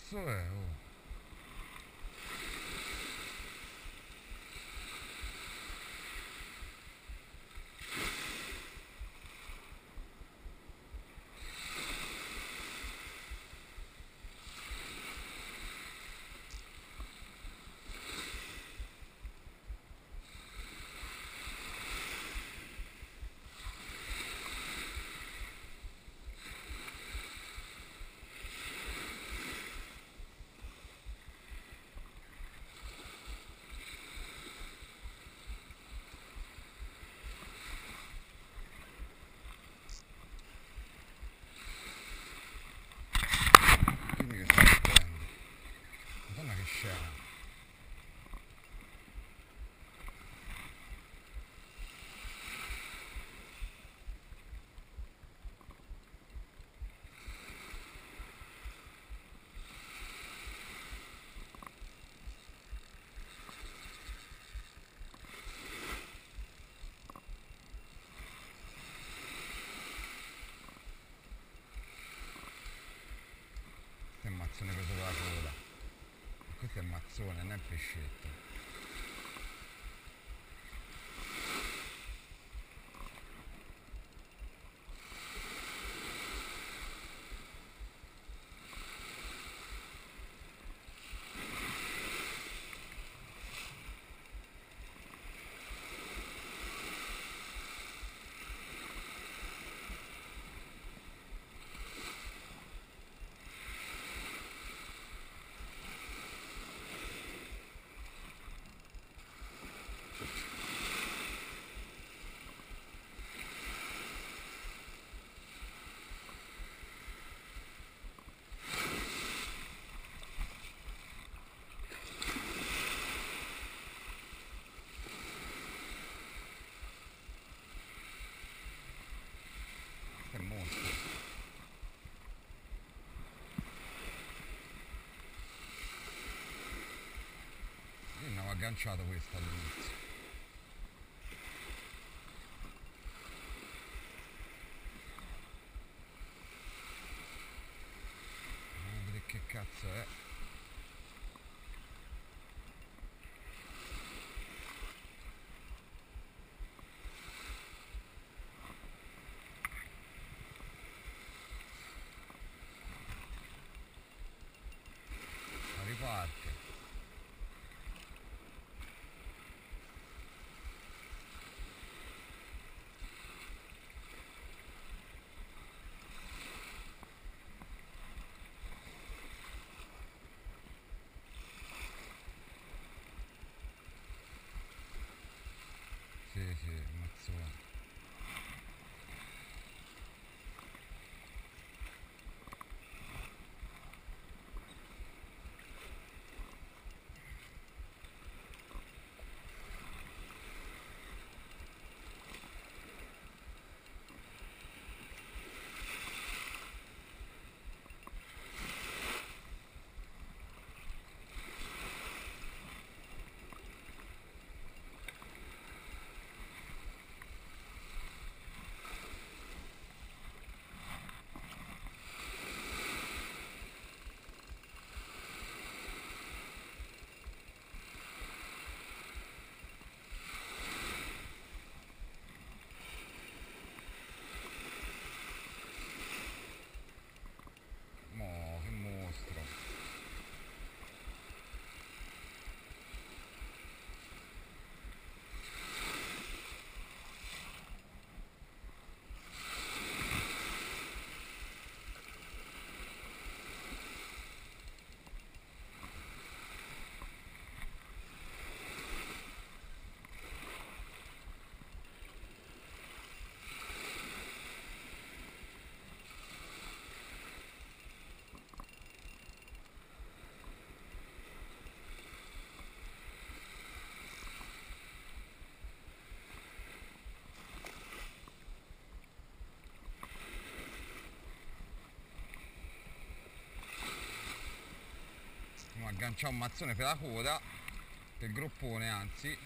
cazzo è? Oh. Dimmi che stai prendendo. Madonna che scena. Questo è il mazzone preso con la coda. Questo è il mazzone, non è il pescetto. Questo è un mostro. Io non avevo agganciato questo all'inizio. Andiamo a vedere che cazzo è. Ma riparte. Sì, sì, il mazzone. Mo, che mostro. Mo agganciare un mazzone per la coda, per il groppone anzi.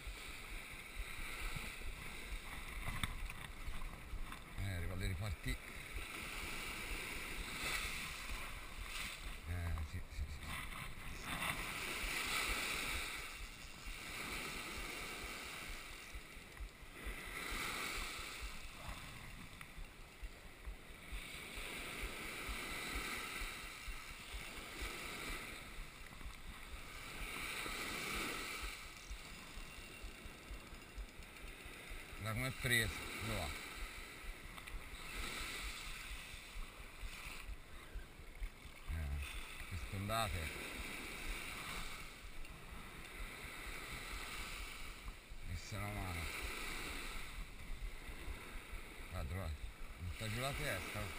Ricordo di ripartire. Sì, sì, sì. come è preso, lo va. Queste ondate messa una mano, guarda, butta giù la testa.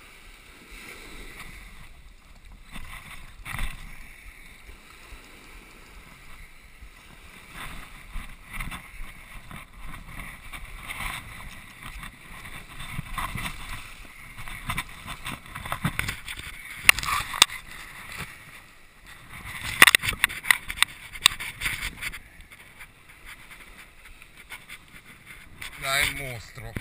Dai, il mostro.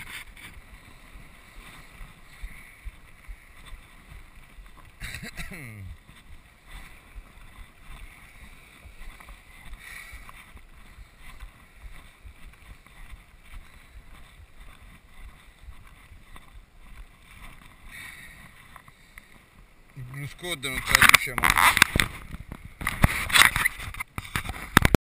Il Blue Squad non ce la dice mai.